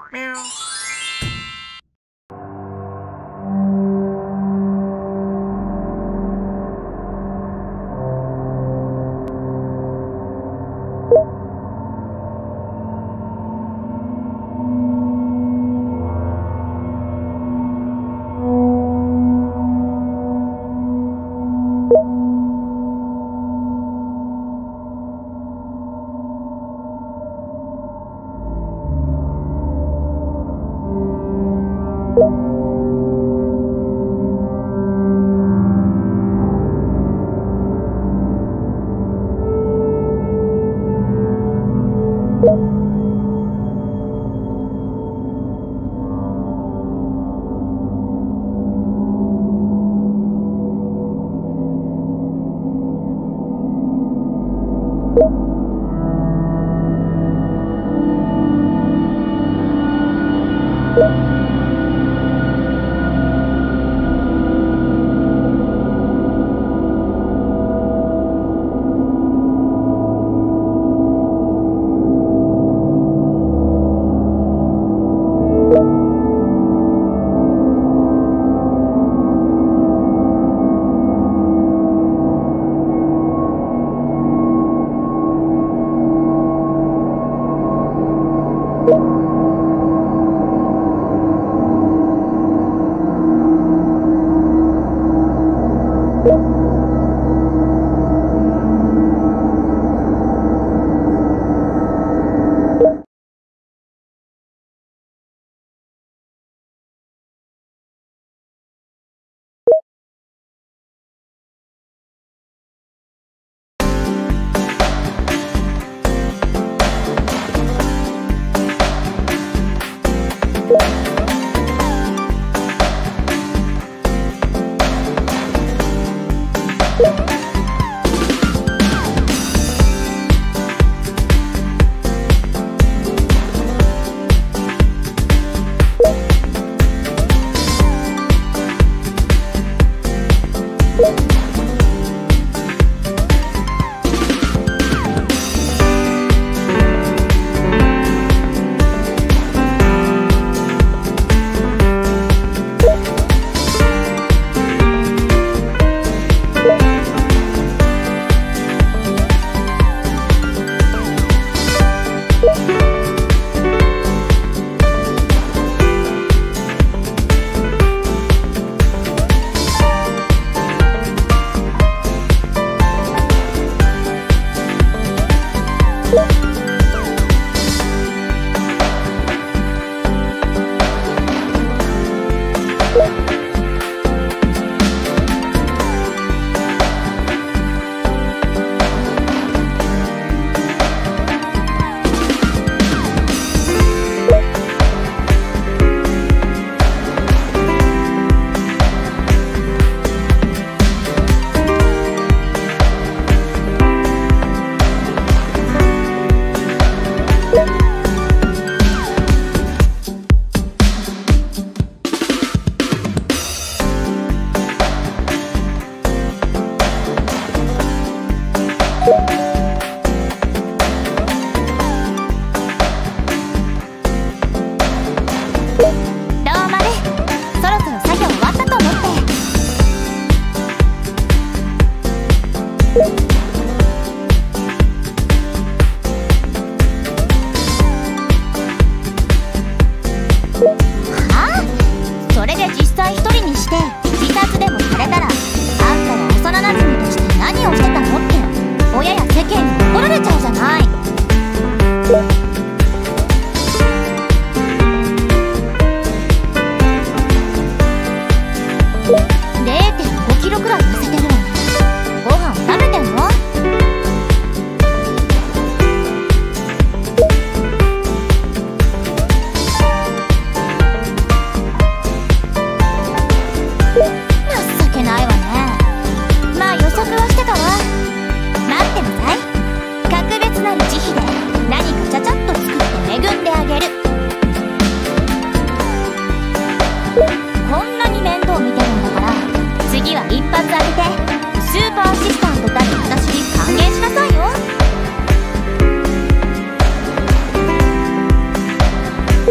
Meow.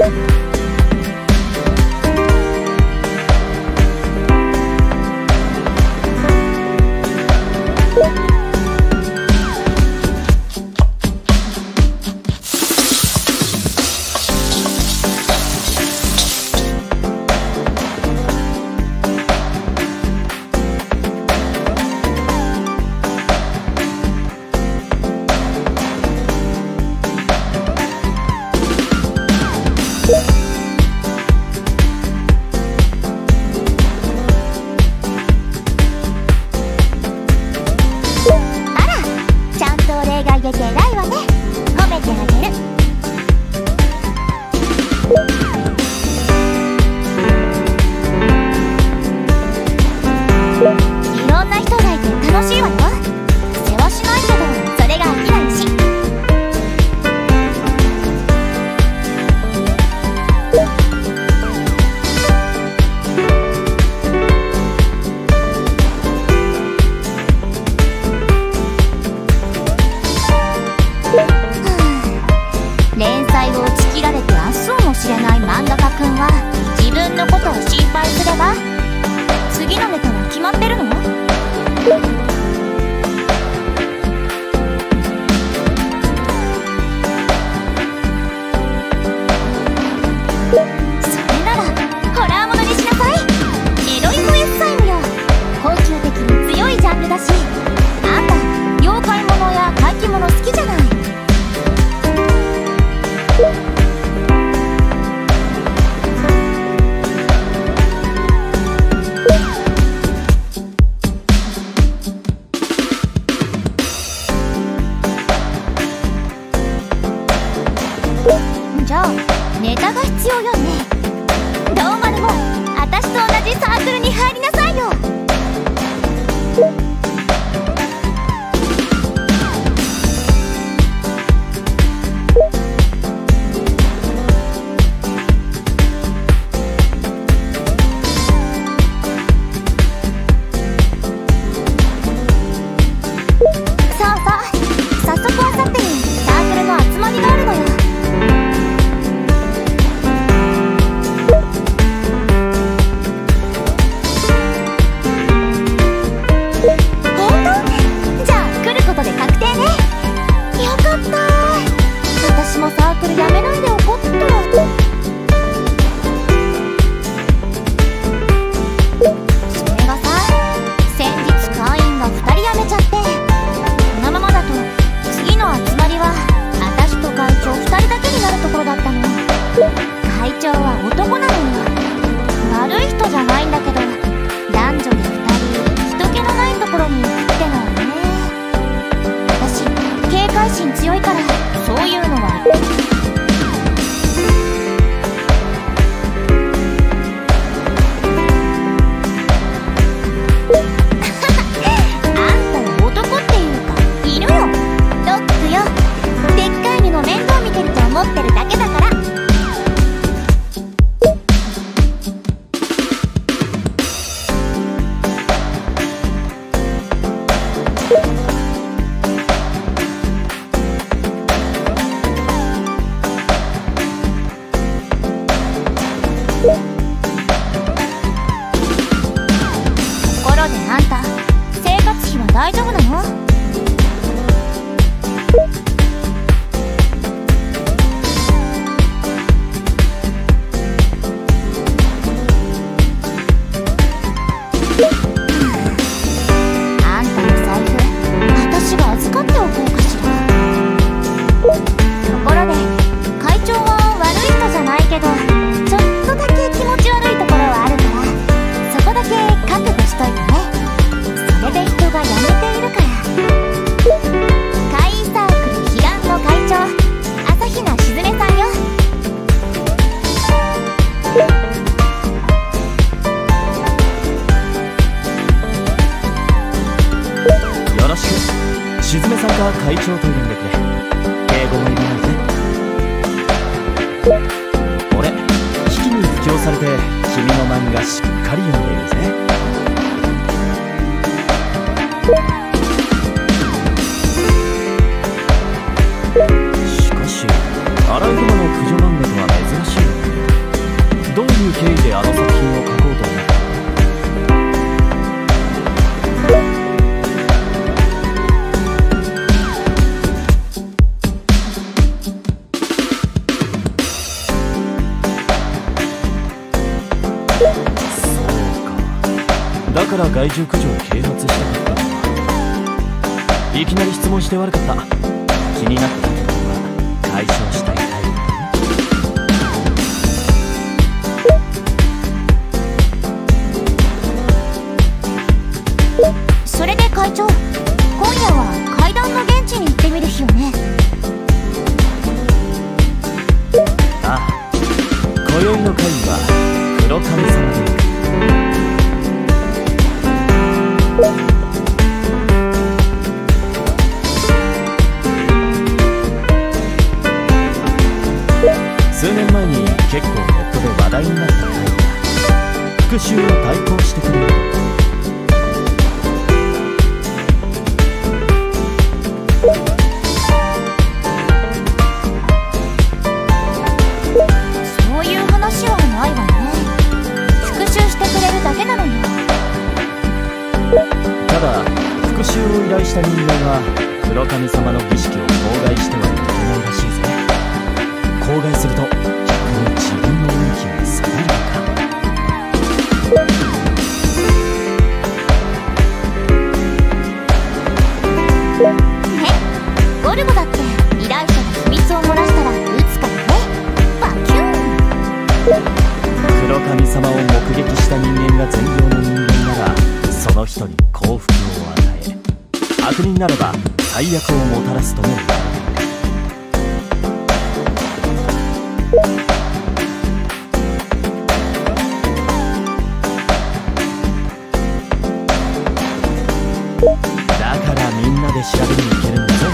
じゃあネタが必要よね。どうまでも私と同じサークルに入りなさいよ。早速あさってにサークルの集まりがあるのよ。サークル辞めないで怒ったら。それがさ、先日会員が2人辞めちゃって、このままだと次の集まりは私と会長2人だけになるところだったの。会長は男なのよ。悪い人じゃないんだけど、男女で2人人気のないところに行くってのはね。私警戒心強いからそういうのは持ってるだけだから。ところであんた、生活費は大丈夫なの？ しずめさんが会長と呼んでくれ。敬語も入れないで。俺、キキに布教されて君の漫画しっかり読んでいるぜ。しかしアライグマの駆除漫画とは珍しいよね。 から害獣駆除を啓発したかったのか。いきなり質問して悪かった。気になった点は解消したいタイプだね。それで会長、今夜は階段の現地に行ってみる日よね。 ああ、今宵の会は黒神様で行く。数年前に結構ネットで話題になった会が復讐を代行してくれる。 そういう話はないわね。復讐してくれるだけなのに。 ただ復讐を依頼した人間は黒神様の儀式を妨害してはいけないらしいぜ。口外すると逆に自分の運気が下がるのか。 ね、ゴルゴだって依頼者が秘密を漏らしたら撃つからね。バキューン。 黒神様を目撃した人間が善良な人間ならその人に幸福を与え、悪人ならば最悪をもたらすとも言われる。だからみんなで調べに行けるんだぞ。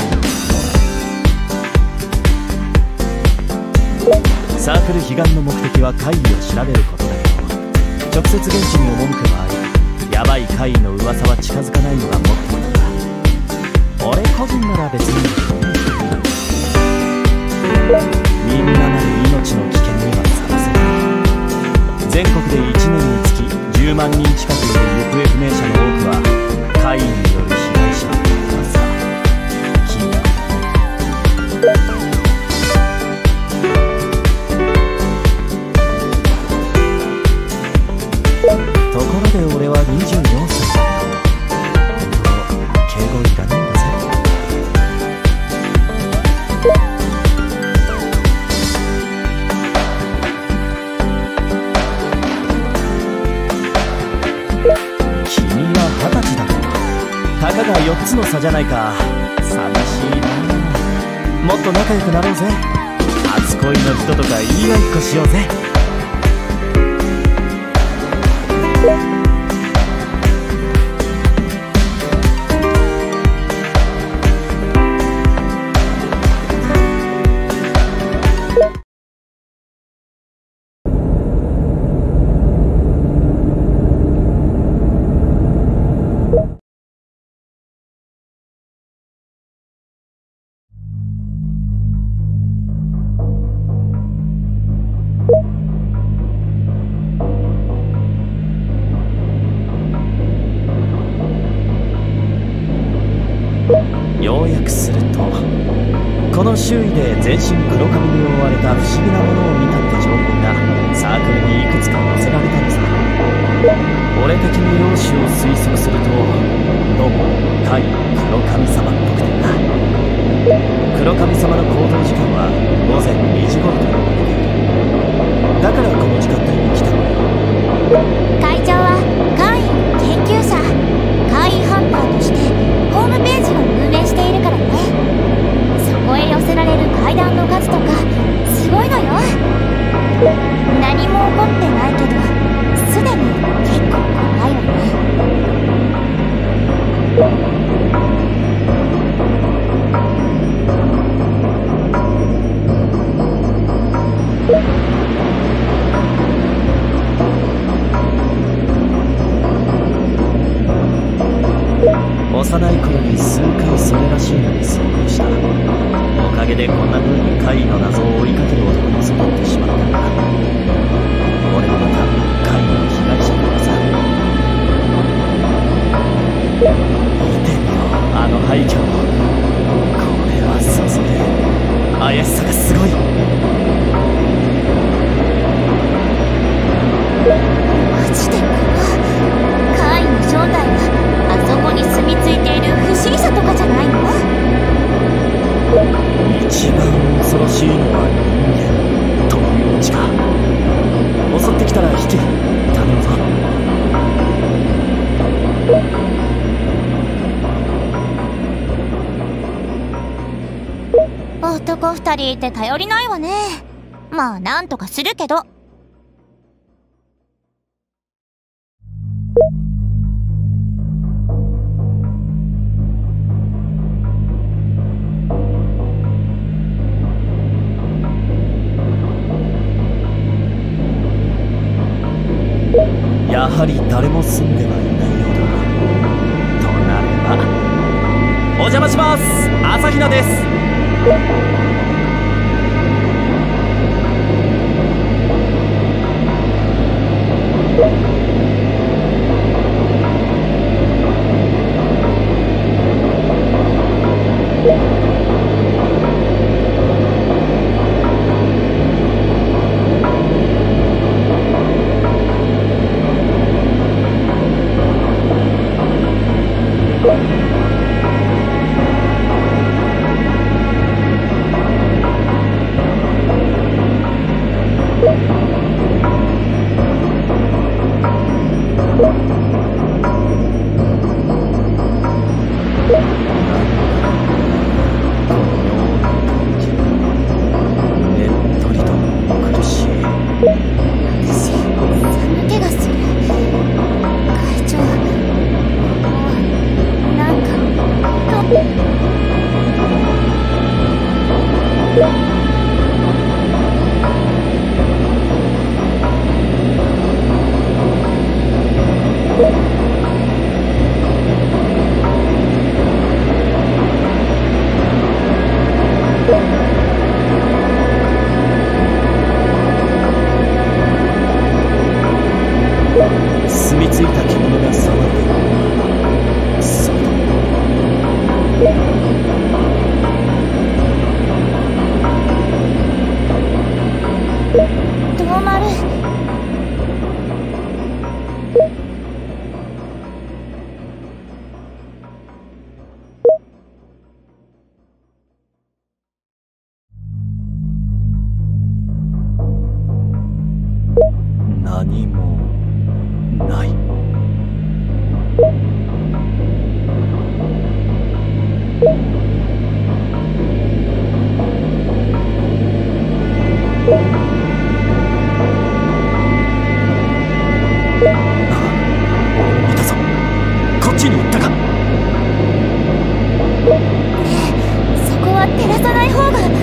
サークル悲願の目的は怪異を調べることだけど、直接現地に赴く場合ヤバい怪異の噂は近づかないのがモットーだ。俺個人なら別にいいけどね。みんなまで命の危険にはさらせない。全国で1年につき10万人近くいる行方不明者の多くは怪異による被害者の噂。聞いたところで俺は24歳だけど、本当敬語いらないんだぜ。君は20歳だろ。たかが4つの差じゃないか。寂しいな。もっと仲良くなろうぜ。初恋の人とか言い合いっこしようぜ。要約すると、この周囲で全身黒髪に覆われた不思議なものを見たって情報がサークルにいくつか載せられたのさ。俺的に容姿を推測すると、どうも対黒神様っぽくてな。黒神様の行動時間は午前2時頃と言われている。だからこの時間帯に来たのよ。 会長は怪異研究者、怪異ハンターとしてホームページを運営しているからね。そこへ寄せられる階段の数とかすごいのよ。何も起こってないけどすでに結構怖いわね。 幼い頃に数回それらしいのに遭遇した。おかげでこんな風に怪異の謎を追いかける男に育ってしまったんだ。俺もまた怪異の被害者の技。見てみろ、あの廃墟。これはそそで怪しさがすごい。 マジで怖い。怪異の正サリーって頼りないわね。まあなんとかするけど。 やはり誰も住んではいないようだ。となればお邪魔します。朝比奈です。住み着いた獣が騒いでいる。そうだ。 どうまる。 何もない。見たぞ。こっちに行ったか。 そこは照らさない方が。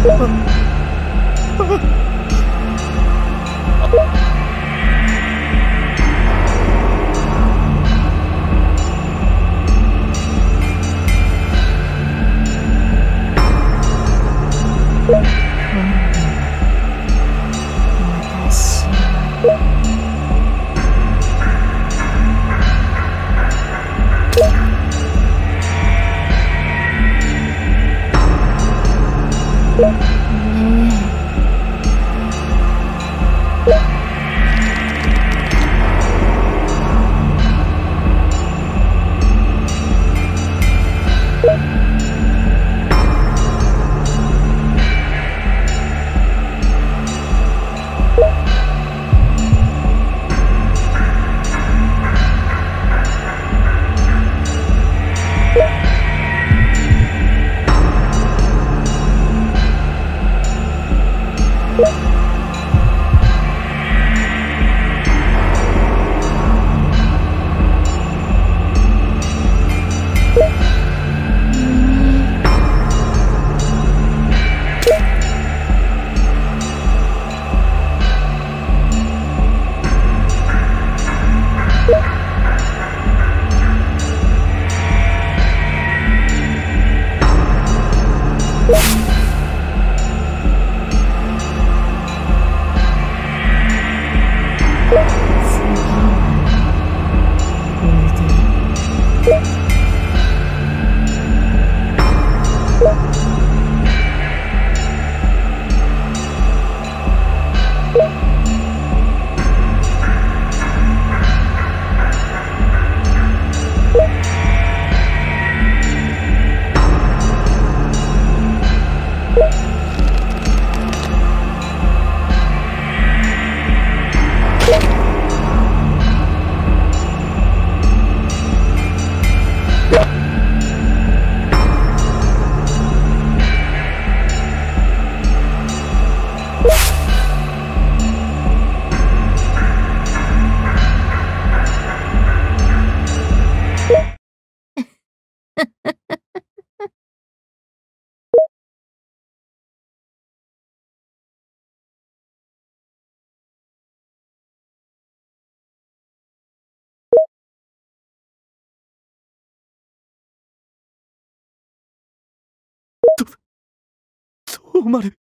どうまる。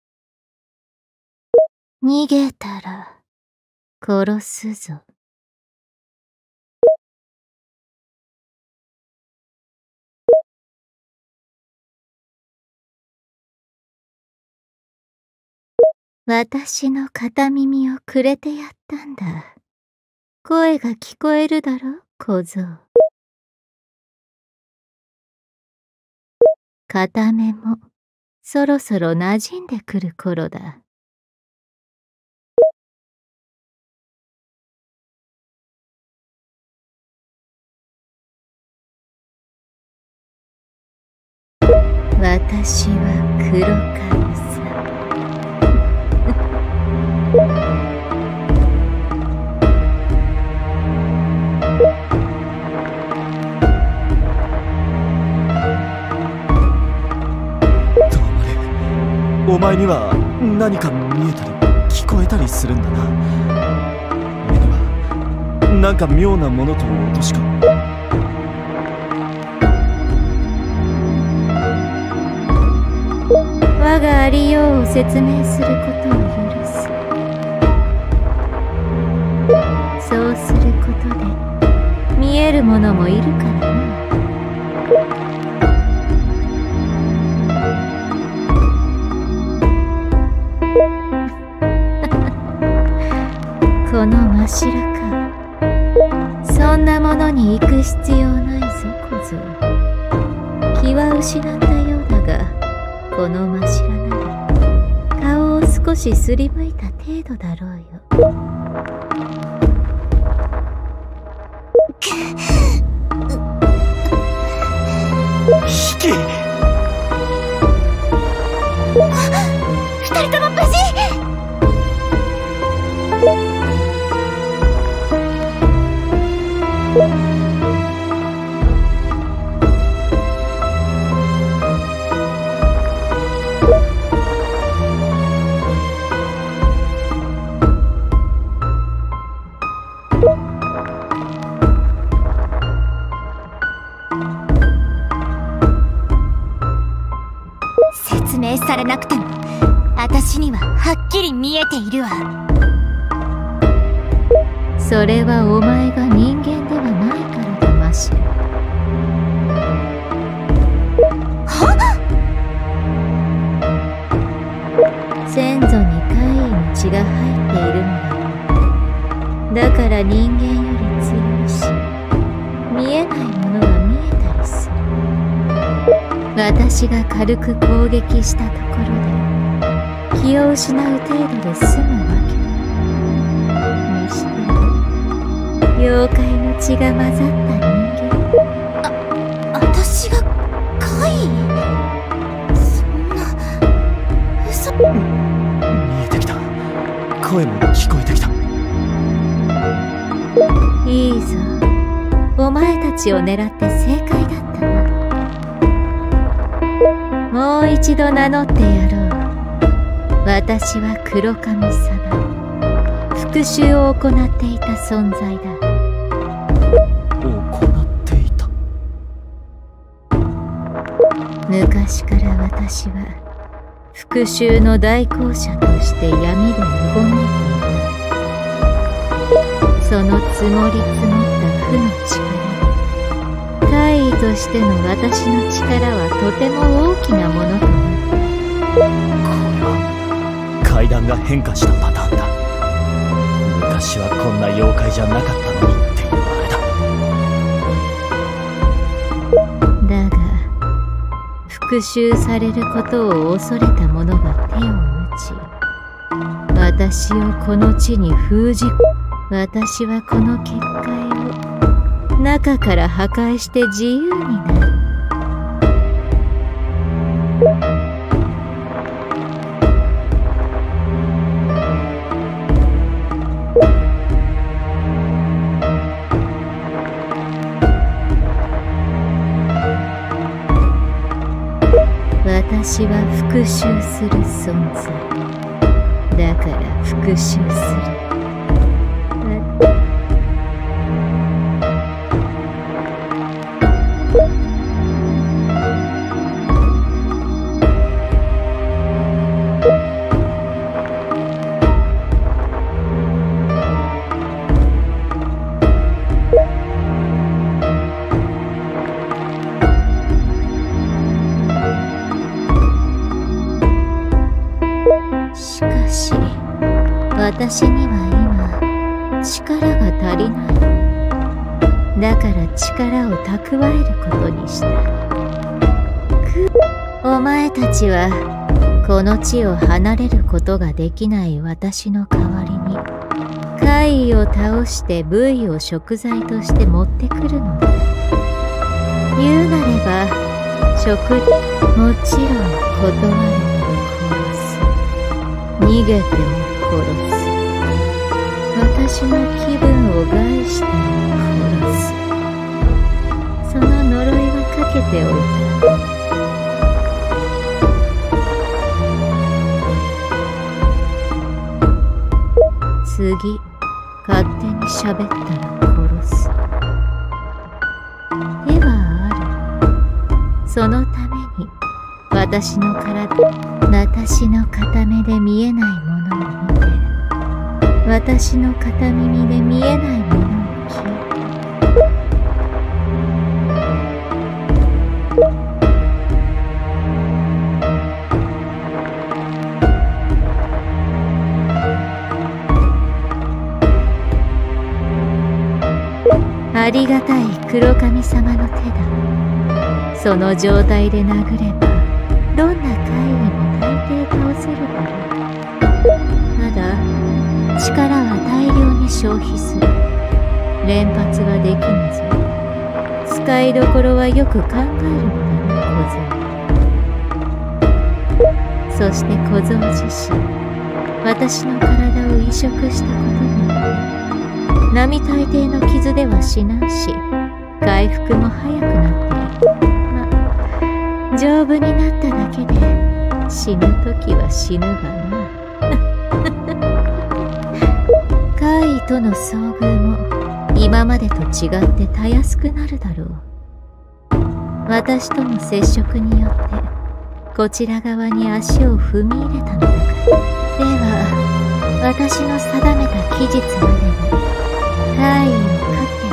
逃げたら殺すぞ。私の片耳をくれてやったんだ。声が聞こえるだろ、小僧。片目もそろそろ馴染んでくる頃だ。私は黒髪さ。 お前には何か見えたり聞こえたりするんだな。目にはなんか妙なものと音しか。 我がありようを説明することを許す。そうすることで見えるものもいるからな。この真っ白か。そんなものに行く必要ないぞ、小僧。気は失ったようだが、この真っ白なり顔を少しすりむいた程度だろうよ。 引き。 二人とも無事。 説明されなくても私にははっきり見えているわ。 それはお前が人間ではないからだ、マシュ。先祖に怪異の血が入っているのだ。だから人間より強いし、見えないものが見えたりする。私が軽く攻撃したところで気を失う程度で済むわけだ。にしても妖怪の血が混ざった人間。 私が怪異？そんな嘘。 見えてきた。声も聞こえてきた。 いいぞ、お前たちを狙って正解だったな。もう一度名乗ってやろう。私は黒神様、復讐を行っていた存在だ。 行っていた。 昔から私は復讐の代行者として闇でうごめいていた。その積もり積もった負の力、怪異としての私の力はとても大きなものとなった。 これは階段が変化したパターンだ。昔はこんな妖怪じゃなかったのにっていうあれだ。 だが復讐されることを恐れた者が手を打ち、私をこの地に封じ、私はこの結界を中から破壊して自由になる。私は復讐する存在だから復讐する。しかし私には今力が足りない。だから力を蓄えることにした。お前たちはこの地を離れることができない私の代わりに怪異を倒して部位を食材として持ってくるのだ。言うなればもちろん断れば殺す。逃げても殺す。私の気分を害しても殺す。その呪いはかけておいた。次、勝手に喋ったら殺す。ではある。そのために私の片目で見えないものを見て、私の片耳で見えないものを聞いて、ありがたい黒神様の手だ。その状態で殴ればどんな怪異も大抵倒せるだろう。ただ力は大量に消費する。連発はできぬぞ。使いどころはよく考えるのだな、小僧。そして小僧自身、私の体を移植したことによって並大抵の傷では死なんし、回復も早くなっている。ま、丈夫になっただけで死ぬ時は死ぬがな。怪異との遭遇も今までと違ってたやすくなるだろう。私との接触によってこちら側に足を踏み入れたのだから。では私の定めた期日までに怪異を飼って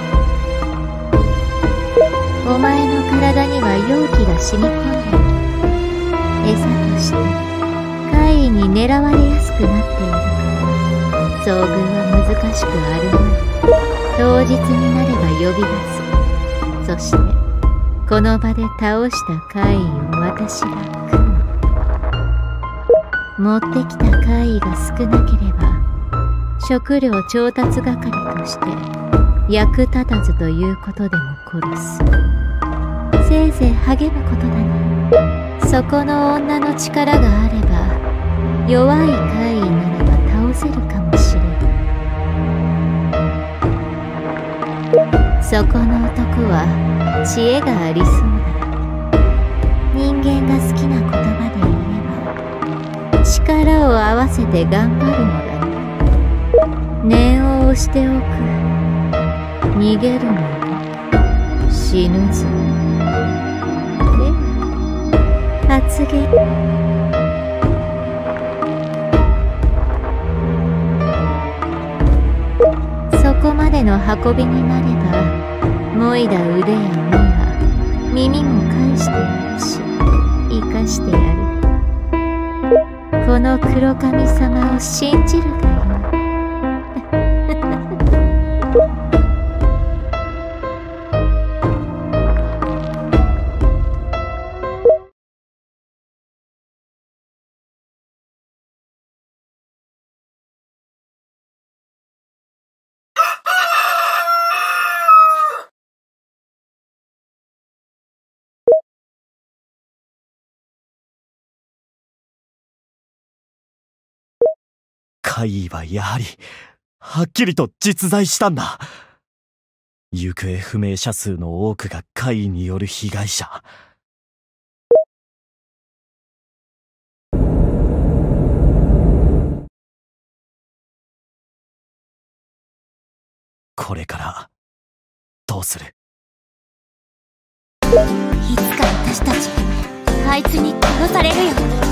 おけ。お前の体には妖気が染み込んでいる。餌として怪異に狙われやすくなっているから、遭遇は難しくあるまい。当日になれば呼び出す。そしてこの場で倒した怪異を私が食う。持ってきた怪異が少なければ食料調達係として役立たずということでも殺す。せいぜい励むことだな。そこの女の力があれば弱い怪異ならば倒せるかもしれん。そこの男は知恵がありそうだ。人間が好きな言葉で言えば力を合わせて頑張るのだね。念を押しておく。逃げるのよ。死ぬぞ。で、発言。そこまでの運びになればもいだ腕や目や耳も返してやるし生かしてやる。この黒神様を信じるがよい。 怪異はやはりはっきりと実在したんだ。行方不明者数の多くが怪異による被害者。これからどうする？ いつか私たちあいつに殺されるよ。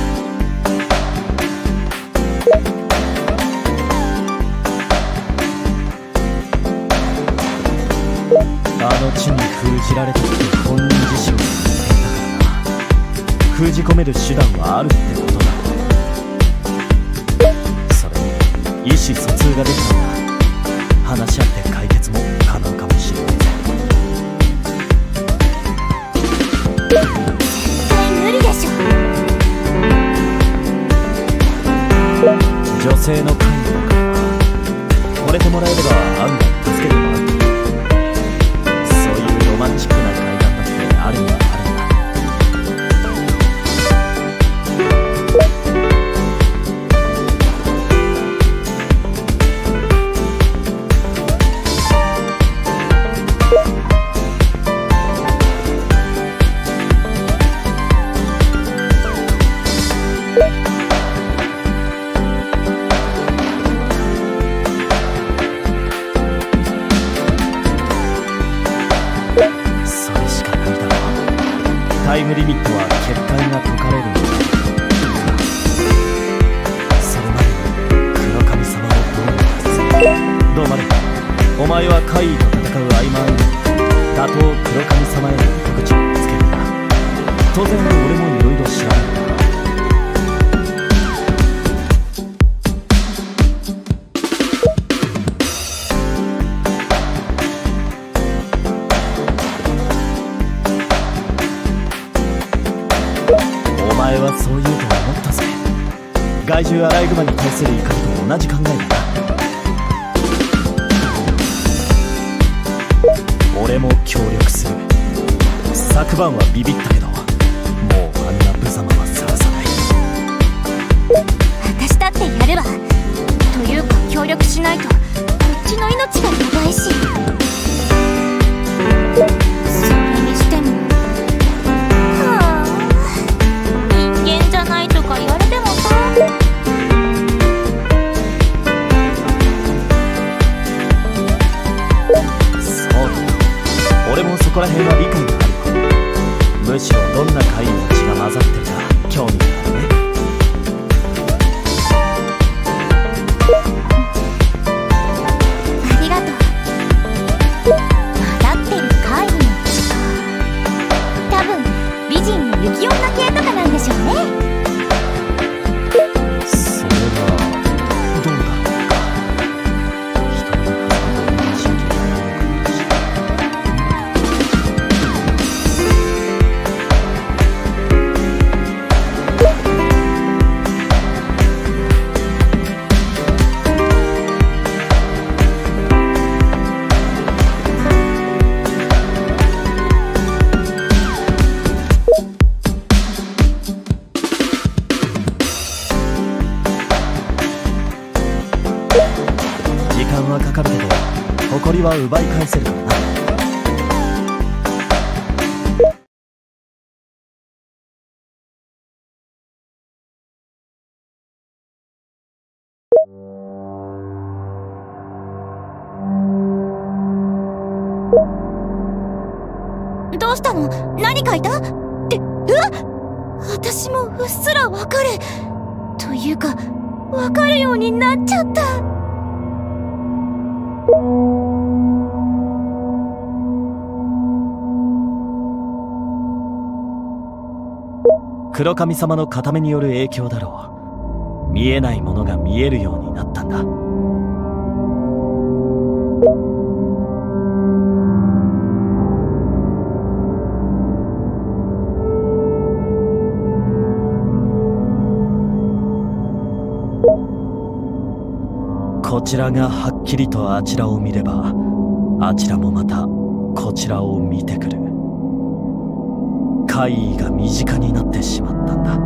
あの地に封じられた時本人自身を見つけたからな。封じ込める手段はあるってことだ。それに意思疎通ができたんだ。話し合って解決も可能かもしれない。 絶対無理でしょ。 女性の関与だから惚れてもらえれば案外助けてもらう。ロマンチックな階段だってあるにはあるんだ。タイムリミットは結界が解かれるのだ。それまでに黒神様をどうにかする。どうまでお前は怪異と戦う合間合いに打倒黒神様への糸口を見つけるんだ。当然俺もいろいろ知らないんだ。お前はそう言うと思ったぜ。害獣アライグマに対する怒りと同じ考えだな。俺も協力する。昨晩はビビったけどもうあんな無様はさらさない。 私だってやるわ。というか協力しないとこっちの命がやばいし。それにしてもはあ、人間じゃないとか言われてもさ。 そうだ、俺もそこら辺は理解があるよ。むしろどんな怪異の血が混ざってるか興味があるね。 ありがとう。混ざってる怪異の血か。多分美人の雪女系とかなんでしょうね。 それはどうだろうか。人の体の真偽が分かるし。時間はかかるけど誇りは奪い返せるからな。 どうしたの？何書いた？って私もうっすらわかる。というかわかるようになっちゃった。 黒神様の固めによる影響だろう。見えないものが見えるようになったんだ。こちらがはっきりとあちらを見れば、あちらもまたこちらを見てくる。怪異が身近になってしまったんだ。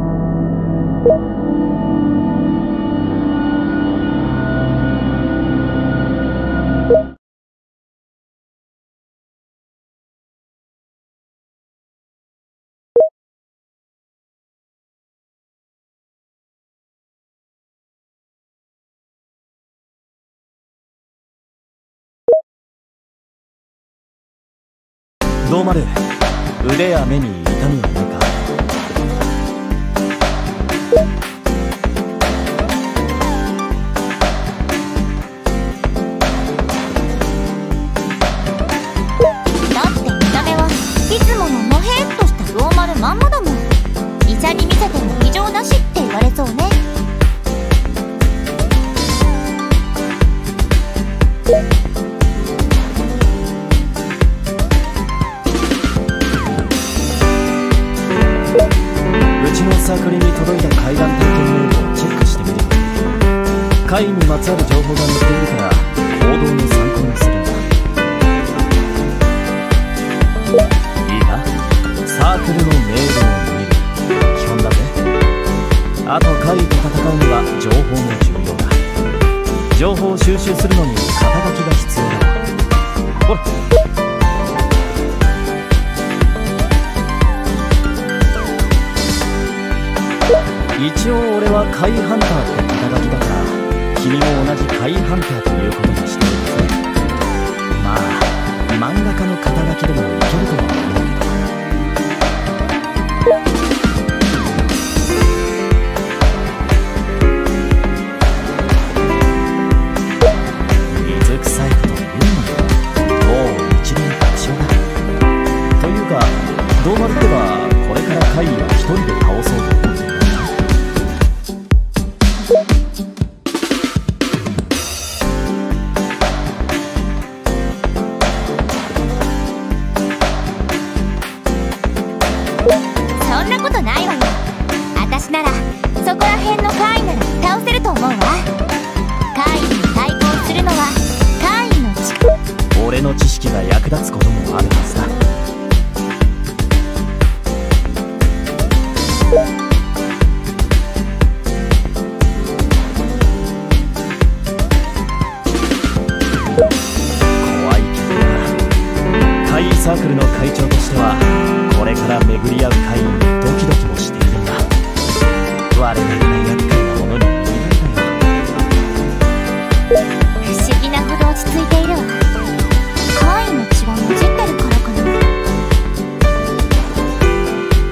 どうまる？腕や目に痛みはないか？ だって見た目はいつもののへっとしたノーマルまんまだもん。医者に見せても異常なしって言われそうね。 うちのサークルに届いた怪談体験メールをチェックしてみる。怪異にまつわる情報が載っているから行動の参考にするんだ。いいか、サークルのメールを見る。基本だぜ。あと怪異と戦うには情報も重要だ。情報を収集するのに肩書きが必要だわ。ほら、一応俺は怪異ハンターって肩書きだから、君も同じ怪異ハンターということにしておいてね。まあ漫画家の肩書きでもいけるとは思うけど。水臭いこと言うのよ。もう一輪確証だ。というかどうまるってばこれから怪異を一人で倒そうと思っているんだ。 そんなことないわよ。私ならそこら辺の怪異なら倒せると思うわ。怪異に対抗するのは怪異の力。 俺の知識が役立つこともあるはずだ。怖いけどな。怪異サークルの会長としてはこれから巡り合う怪異にドキドキもしているんだ。我なりな厄介なものに見えないのよ。 不思議なほど落ち着いているわ。怪異の血は混じってるからかな。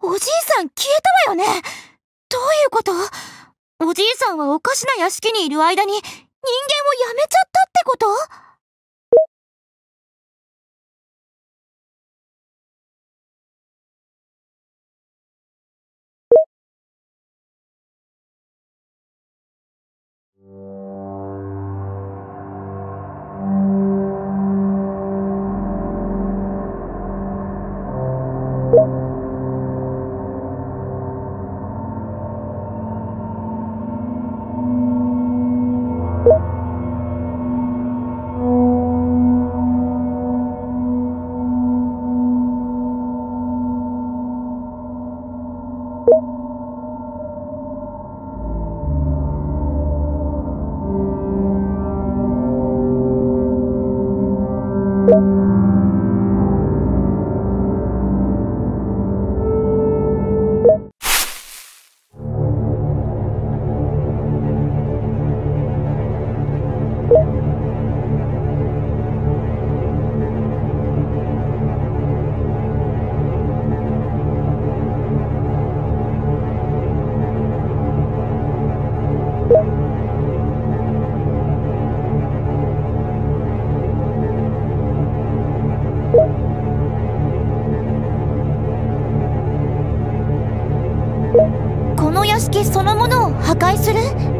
おじいさん消えたわよね。どういうこと？おじいさんはおかしな屋敷にいる間に人間をやめちゃったってこと？この屋敷そのものを破壊する？